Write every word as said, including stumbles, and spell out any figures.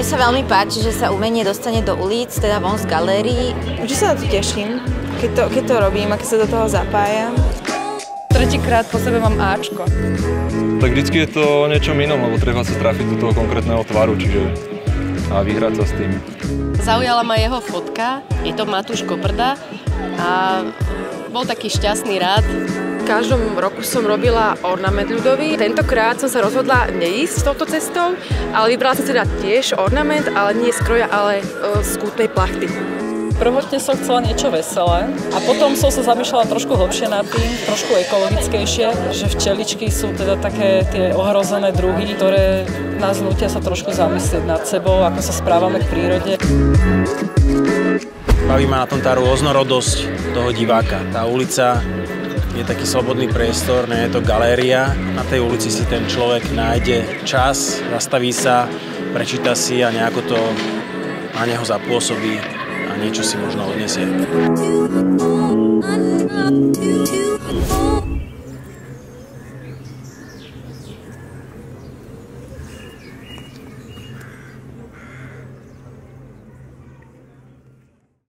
Mne sa veľmi páči, že sa umenie dostane do ulic, teda von z galérií. Vždy sa na to teším, keď to, keď to robím a keď sa do toho zapájam. Tretíkrát po sebe mám Ačko. Tak vždycky je to o niečom inom, lebo treba sa trafiť do toho konkrétneho tvaru, čiže a vyhrať sa s tým. Zaujala ma jeho fotka, je to Matúš Koprda a bol taký šťastný rád. V každom roku som robila ornament ľudový. Tentokrát som sa rozhodla neísť touto cestou, ale vybrala som teda tiež ornament, ale nie z kroja, ale z kútnej plachty. Prvotne som chcela niečo veselé a potom som sa zamýšľala trošku hlbšie nad tým, trošku ekologickejšie, že včeličky sú teda také tie ohrozené druhy, ktoré nás nútia sa trošku zamyslieť nad sebou, ako sa správame k prírode. Baví ma na tom tá rôznorodosť toho diváka. Tá ulica je taký slobodný priestor, nie je to galéria. Na tej ulici si ten človek nájde čas, zastaví sa, prečíta si a nejako to na neho zapôsobí a niečo si možno odniesie.